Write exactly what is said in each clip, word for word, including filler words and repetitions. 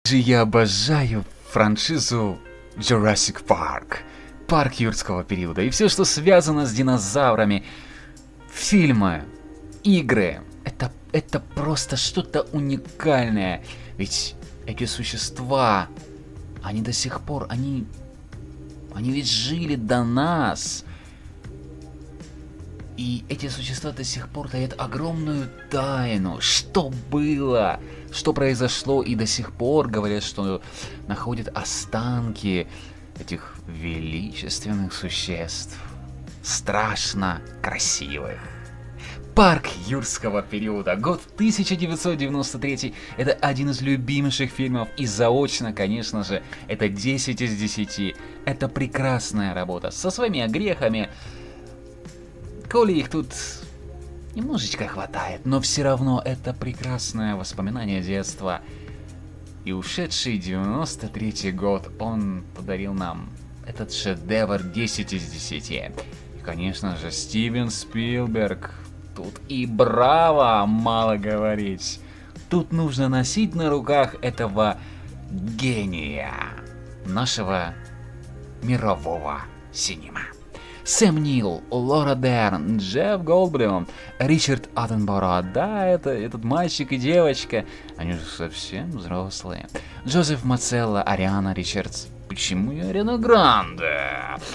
Же я обожаю франшизу Jurassic Park, парк юрского периода, и все, что связано с динозаврами, фильмы, игры, это, это просто что-то уникальное, ведь эти существа, они до сих пор, они, они ведь жили до нас. И эти существа до сих пор таят огромную тайну. Что было? Что произошло? И до сих пор говорят, что находят останки этих величественных существ. Страшно красивых. Парк юрского периода. Год тысяча девятьсот девяносто третий. Это один из любимейших фильмов. И заочно, конечно же, это десять из десяти. Это прекрасная работа. Со своими огрехами. Коли их тут немножечко хватает, но все равно это прекрасное воспоминание детства. И ушедший девяносто третий год, он подарил нам этот шедевр десять из десяти. И, конечно же, Стивен Спилберг. Тут и браво, мало говорить. Тут нужно носить на руках этого гения нашего мирового синема. Сэм Нил, Лора Дерн, Джефф Голдблюм, Ричард Аттенборо. Да, это этот мальчик и девочка. Они же совсем взрослые. Джозеф Мацелло, Ариана Ричардс. Почему я Ариана Гранде?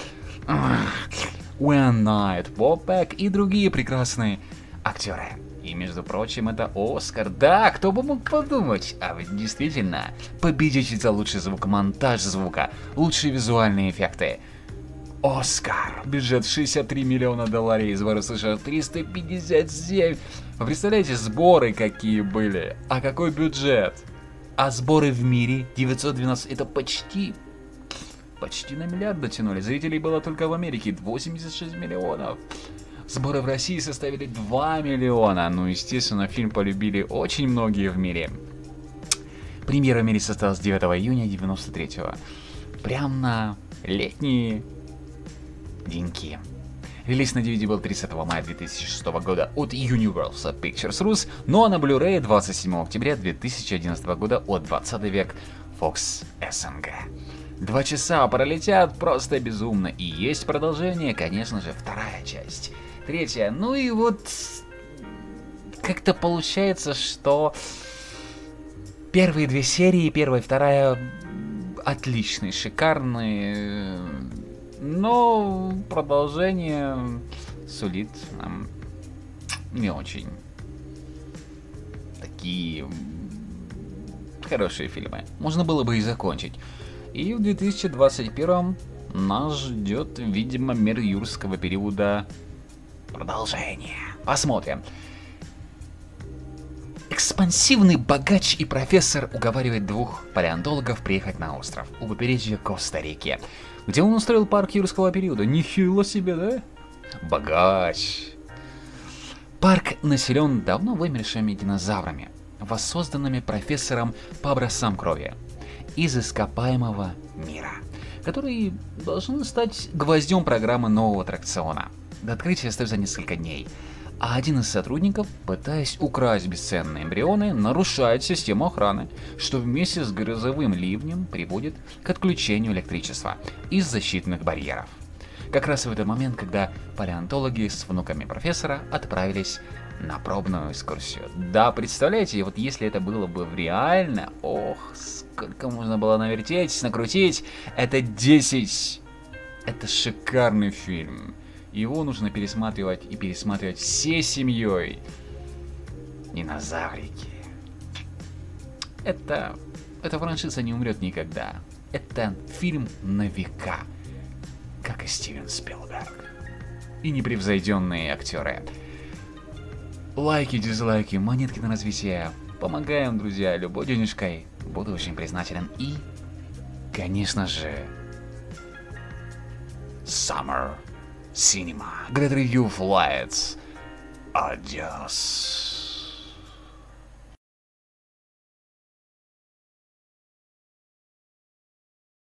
Уэн Найт, Боб Пек и другие прекрасные актеры. И, между прочим, это Оскар. Да, кто бы мог подумать. А ведь действительно, победитель за лучший звук, монтаж звука, лучшие визуальные эффекты. Оскар. Бюджет шестьдесят три миллиона долларов, сборы США триста пятьдесят семь. Вы представляете, сборы какие были? А какой бюджет? А сборы в мире девятьсот двенадцать. Это почти, почти на миллиард дотянули. Зрителей было только в Америке восемьдесят шесть миллионов. Сборы в России составили два миллиона. Ну, естественно, фильм полюбили очень многие в мире. Премьера в мире состоялась девятого июня девяносто третьего. Прям на летние деньки. Релиз на ди ви ди был тридцатого мая две тысячи шестого года от Universal Pictures Rus, ну а на Blu-ray двадцать седьмого октября две тысячи одиннадцатого года от двадцатый век Fox эс эн гэ. Два часа пролетят просто безумно, и есть продолжение, конечно же, вторая часть, третья, ну и вот как-то получается, что первые две серии, первая и вторая отличные, шикарные. Но продолжение сулит нам не очень такие хорошие фильмы. Можно было бы и закончить. И в две тысячи двадцать первом нас ждет, видимо, мир юрского периода продолжение. Посмотрим. Экспансивный богач и профессор уговаривает двух палеонтологов приехать на остров у побережья Коста-Рики, где он устроил парк юрского периода. Нихило себе, да? Богач. Парк населен давно вымершими динозаврами, воссозданными профессором по образцам крови из ископаемого мира, которые должны стать гвоздем программы нового аттракциона. До открытия остается несколько дней. А один из сотрудников, пытаясь украсть бесценные эмбрионы, нарушает систему охраны, что вместе с грозовым ливнем приводит к отключению электричества из защитных барьеров. Как раз в этот момент, когда палеонтологи с внуками профессора отправились на пробную экскурсию. Да, представляете, вот если это было бы реально, ох, сколько можно было навертеть, накрутить, это десять. Это шикарный фильм. Его нужно пересматривать и пересматривать всей семьей. Динозаврики. Это... Эта франшиза не умрет никогда. Это фильм на века. Как и Стивен Спилберг. И непревзойденные актеры. Лайки, дизлайки, монетки на развитие. Помогаем, друзья, любой денежкой. Буду очень признателен. И, конечно же, Summer Cinema. Great Review Flights. Adios.